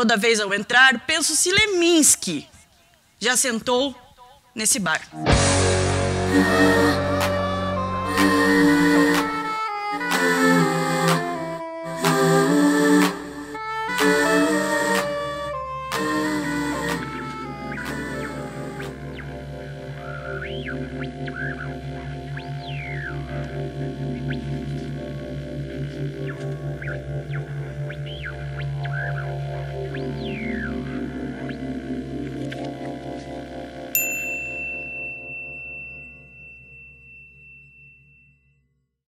Toda vez ao entrar, penso se Leminski já sentou nesse bar.